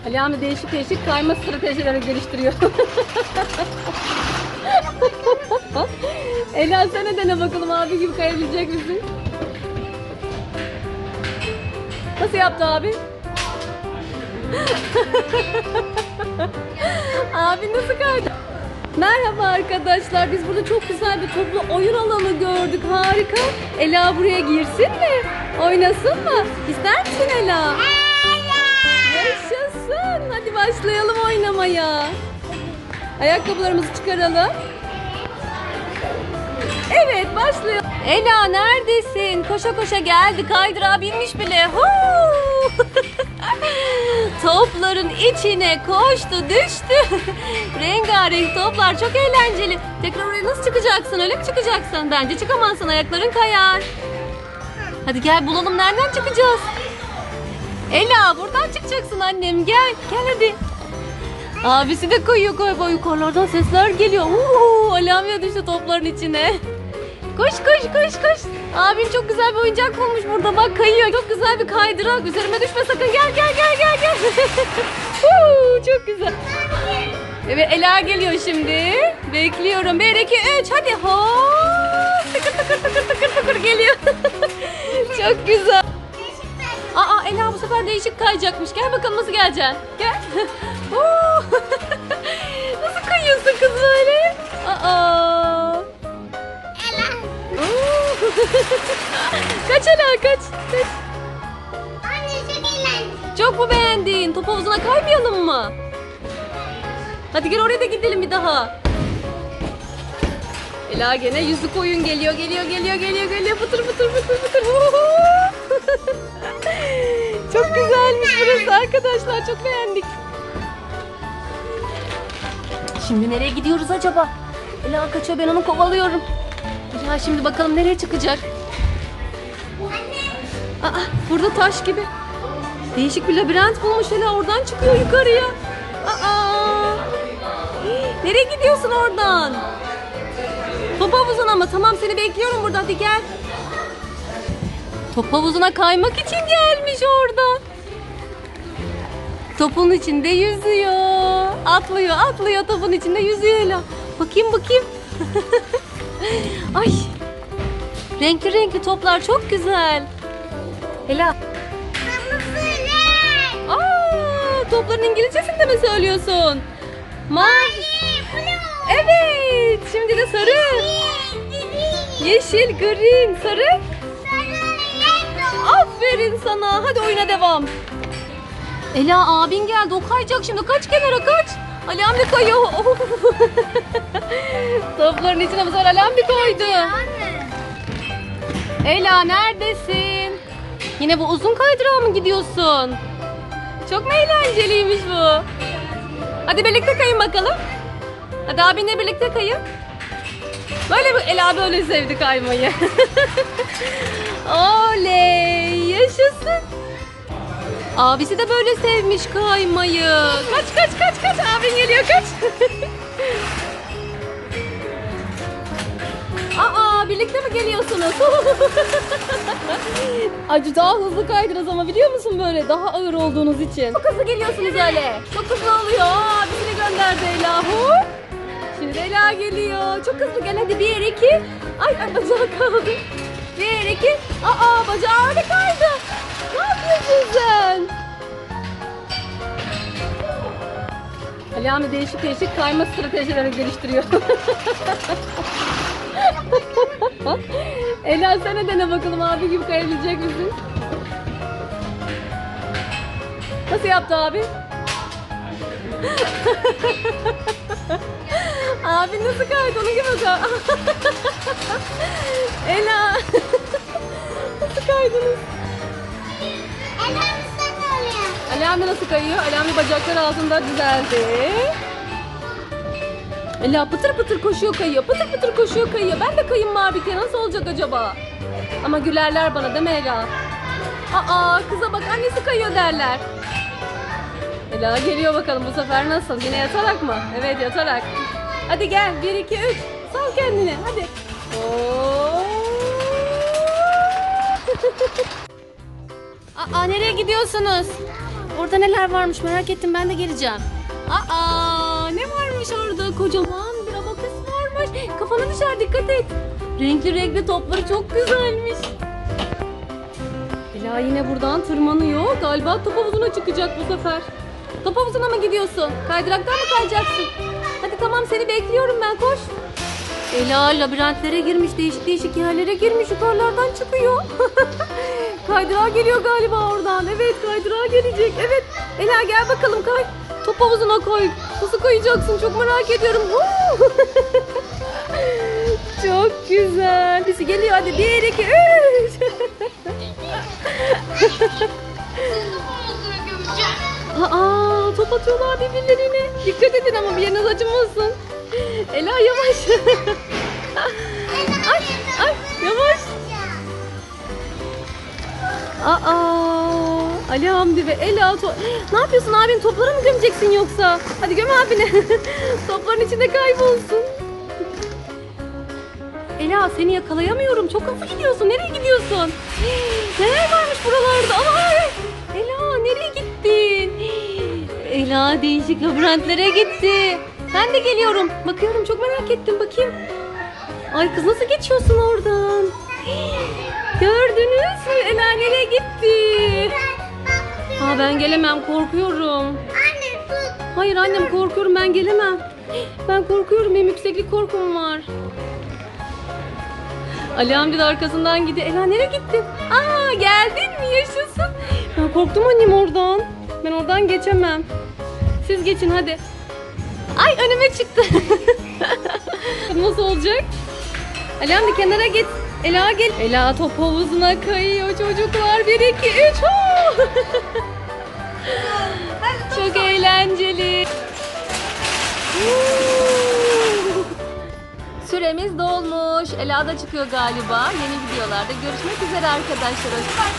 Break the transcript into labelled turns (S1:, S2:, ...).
S1: Ali Hamdi değişik değişik kayma stratejileri geliştiriyor. Ela sen de dene bakalım, abi gibi kayabilecek misin? Nasıl yaptı abi? Abi nasıl kaydı? Merhaba arkadaşlar. Biz burada çok güzel bir toplu oyun alanı gördük. Harika. Ela buraya girsin mi? Oynasın mı? İster misin Ela? Yaşasın. Hadi başlayalım oynamaya. Ayakkabılarımızı çıkaralım. Evet, başlayalım. Ela neredesin? Koşa koşa geldi. Kaydırağa binmiş bile. Topların içine koştu, düştü. Rengarenk toplar, çok eğlenceli. Tekrar oraya nasıl çıkacaksın? Öyle mi çıkacaksın? Bence çıkamazsın, ayakların kayar. Hadi gel bulalım, nereden çıkacağız? Ela buradan çıkacaksın annem, gel. Gel hadi. Abisi de kayıyor galiba, yukarılardan sesler geliyor. Alamya düştü topların içine. Koş koş koş koş. Abim çok güzel bir oyuncak bulmuş burada, bak kayıyor. Çok güzel bir kaydırak. Üzerime düşme sakın. Gel gel gel gel gel. Çok güzel. Evet, Ela geliyor şimdi. Bekliyorum. 1 2 3 hadi. Hop. Tıkır tıkır tıkır tıkır tıkır geliyor. Çok güzel. Aa, Ela bu sefer değişik kayacakmış. Gel bakalım nasıl geleceksin. Gel. Nasıl kayıyorsun kız böyle? Aa. Kaç Ela kaç.
S2: Anne çok eğlenceli.
S1: Çok mu beğendin? Top havuzuna kaymayalım mı? Hadi gel oraya da gidelim bir daha. Ela gene yüzlük oyun geliyor geliyor. Fıtır fıtır fıtır fıtır. Çok güzelmiş burası arkadaşlar, çok beğendik. Şimdi nereye gidiyoruz acaba? Ela kaçıyor, ben onu kovalıyorum. Ya şimdi bakalım nereye çıkacak? Aa, burada taş gibi. Değişik bir labirent bulmuş Ela, oradan çıkıyor yukarıya. Aa, nereye gidiyorsun oradan? Top havuzuna mı? Tamam, seni bekliyorum burada, hadi gel. Top havuzuna kaymak için gelmiş orada. Topun içinde yüzüyor. Atlıyor topun içinde yüzüyor Ela. Bakayım. Ay. Renkli renkli toplar, çok güzel. Ela. Topların İngilizcesini de mi söylüyorsun?
S2: Mavi, blue.
S1: Evet. Şimdi de sarı. Yeşil, green, sarı. Aferin sana. Hadi oyuna devam. Ela abin geldi. O kayacak şimdi. Kaç kenara kaç. Ali Hamdi kayıyor. Topların içine bu sefer Ali Hamdi koydu. Ela neredesin? Yine bu uzun kaydırağa mı gidiyorsun? Çok mu eğlenceliymiş bu? Hadi birlikte kayın bakalım. Hadi abinle birlikte kayın. Böyle bir Ela böyle sevdi kaymayı. Oley! Yaşasın. Abisi de böyle sevmiş kaymayı. Kaç. Abin geliyor, kaç. Aa, birlikte mi geliyorsunuz? Acı daha hızlı kaydınız ama, biliyor musun, böyle daha ağır olduğunuz için. Çok hızlı geliyorsunuz öyle. Çok hızlı oluyor. Abisini gönderdi Ela. Şimdi Ela geliyor. Çok hızlı gel hadi. 1 2. Ay bacağı kaldı. 1 2. Aa, bacağı öyle kaydı. Ne yapıyorsun sen? Ali Hamdi değişik değişik kayma stratejileri geliştiriyor. Ela sen de dene bakalım, abi gibi kayabilecek misin? Nasıl yaptı abi? Abi nasıl kaydı, onun gibi kaydı. Ela. Nasıl kaydınız? Ali Hamdi nasıl kayıyor? Ali Hamdi bacakları altında düzeldi. Ela pıtır pıtır koşuyor kayıyor. Ben de kayayım mı abi? Nasıl olacak acaba? Ama gülerler bana, değil mi Ela? Aa, kıza bak, annesi kayıyor derler. Ela geliyor bakalım bu sefer nasıl? Yine yatarak mı? Evet, yatarak. Hadi gel, 1 2 3. Sal kendini hadi. Aa, nereye gidiyorsunuz? Orada neler varmış merak ettim, ben de geleceğim. Aa, ne varmış orada? Kocaman bir abakus varmış. Kafana düşer, dikkat et. Renkli renkli topları çok güzelmiş. Ela yine buradan tırmanıyor. Galiba top havuzuna çıkacak bu sefer. Top havuzuna mı gidiyorsun? Kaydıraktan mı kayacaksın? Hadi tamam, seni bekliyorum ben, koş. Ela labirentlere girmiş, değişik değişik yerlere girmiş, yukarılardan çıkıyor. Kaydırağa geliyor galiba oradan. Evet, kaydırağa gelecek. Evet, Ela gel bakalım, kay. Top havuzuna koy. Nasıl kayacaksın, çok merak ediyorum. Çok güzel. Birisi geliyor, hadi 1, 2, 3. Aa, top atıyorlar birbirlerine. Dikkat edin ama bir yeriniz acımasın. Ela yavaş. Ay, yavaş. Aa, Ali Hamdi ve Ela ne yapıyorsun abin? Topları mı gömeceksin yoksa? Hadi göm abini. Topların içinde kaybolsun. Ela seni yakalayamıyorum. Çok hızlı gidiyorsun. Nereye gidiyorsun? Neler varmış buralarda? Ay, Ela nereye gittin? Ela değişik labirentlere gitti. Ben de geliyorum. Bakıyorum, çok merak ettim. Bakayım. Ay kız, nasıl geçiyorsun oradan? Gördünüz mü? Ela nereye gitti? Aa, ben gelemem, korkuyorum.
S2: Anne tut.
S1: Hayır annem, korkuyorum, ben gelemem. Ben korkuyorum, benim yükseklik korkum var. Ali amca da arkasından gidiyor. Ela nereye gittin? Aa, geldin mi? Yaşasın. Ben korktum annem oradan. Ben oradan geçemem. Siz geçin hadi. Ay, önüme çıktı. Nasıl olacak? Ali amca kenara git. Ela gel. Ela top havuzuna kayıyor çocuklar. 1, 2, 3. Çok eğlenceli. Süremiz dolmuş. Ela da çıkıyor galiba. Yeni videolarda görüşmek üzere arkadaşlar.